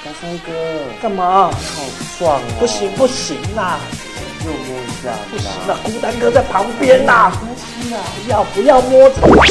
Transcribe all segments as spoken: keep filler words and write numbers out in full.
大帅哥， 干嘛？ 好爽哦！ 不行不行啦， 就摸一下， 不行啦，孤单哥在旁边啦， 没关系啦， 不要不要摸。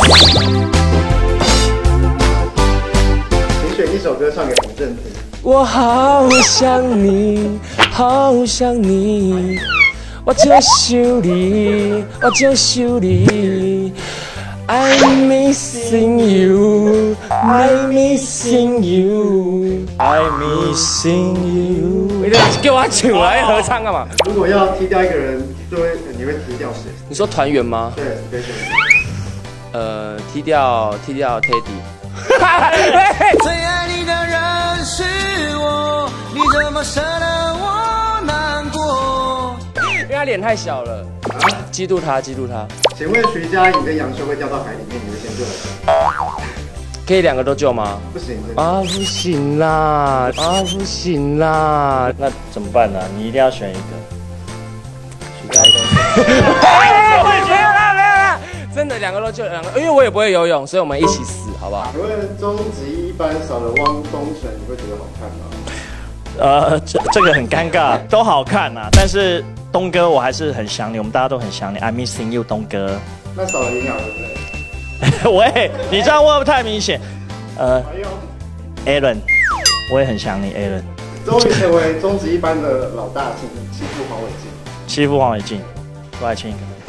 请选一首歌唱给洪振平。 我好想你，好想你，我就想你，我就想你。I'm missing you, I'm missing you, I'm missing you。给我唱来合唱干嘛？ 如果要踢掉一个人，就会你会踢掉谁？ 你说团员吗？ 对，可以选。 呃，踢掉踢掉 Teddy。 最爱你的人是我，你怎么舍得我难过？ 因为他脸太小了，啊，嫉妒他，嫉妒他。 请问徐佳莹跟杨修会掉到海里面，你会先救谁？ 可以两个都救吗？ 不行啊，不行啦，啊，不行啦， 那怎么办呢？你一定要选一个。徐佳莹。 没有啦，没有啦，真的两个都救两个，因为我也不会游泳，所以我们一起死，好不好？ 请问终极一班少了汪东城，你会觉得好看吗？ 呃，这这个很尴尬，都好看啊，但是东哥我还是很想你，我们大家都很想你 ，I'm missing you， 东哥。 那少了炎亚纶呢？ 喂，你这样问不太明显。呃还有 ，Aaron， 我也很想你 ，Aaron。 终于成为终极一班的老大，请欺负黄伟晋。 欺负黄伟晋，过来亲一个。